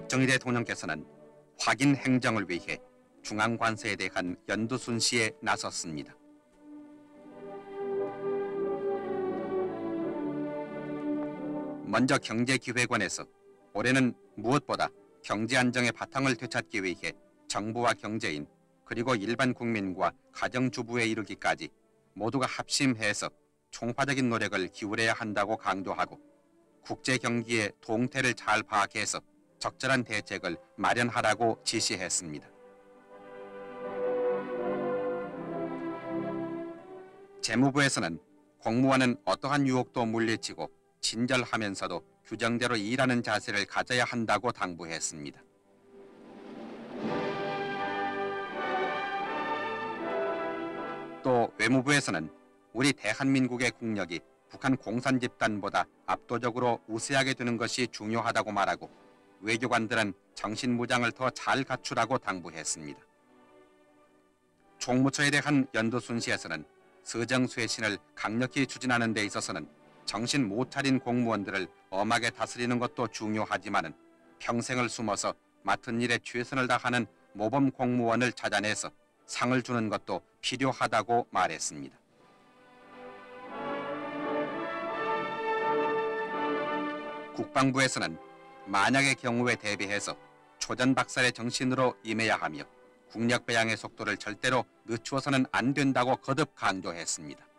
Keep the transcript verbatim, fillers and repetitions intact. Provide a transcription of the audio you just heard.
박정희 대통령께서는 확인 행정을 위해 중앙관세에 대한 연두순시에 나섰습니다. 먼저 경제기획원에서 올해는 무엇보다 경제 안정의 바탕을 되찾기 위해 정부와 경제인 그리고 일반 국민과 가정주부에 이르기까지 모두가 합심해서 총파적인 노력을 기울여야 한다고 강조하고 국제 경기의 동태를 잘 파악해서 적절한 대책을 마련하라고 지시했습니다. 재무부에서는 공무원은 어떠한 유혹도 물리치고 친절하면서도 규정대로 일하는 자세를 가져야 한다고 당부했습니다. 또 외무부에서는 우리 대한민국의 국력이 북한 공산 집단보다 압도적으로 우세하게 되는 것이 중요하다고 말하고 외교관들은 정신무장을 더 잘 갖추라고 당부했습니다. 총무처에 대한 연두순시에서는 서정쇄신을 강력히 추진하는 데 있어서는 정신 못 차린 공무원들을 엄하게 다스리는 것도 중요하지만 평생을 숨어서 맡은 일에 최선을 다하는 모범 공무원을 찾아내서 상을 주는 것도 필요하다고 말했습니다. 국방부에서는 만약의 경우에 대비해서 초전박살의 정신으로 임해야 하며 국력 배양의 속도를 절대로 늦추어서는 안 된다고 거듭 강조했습니다.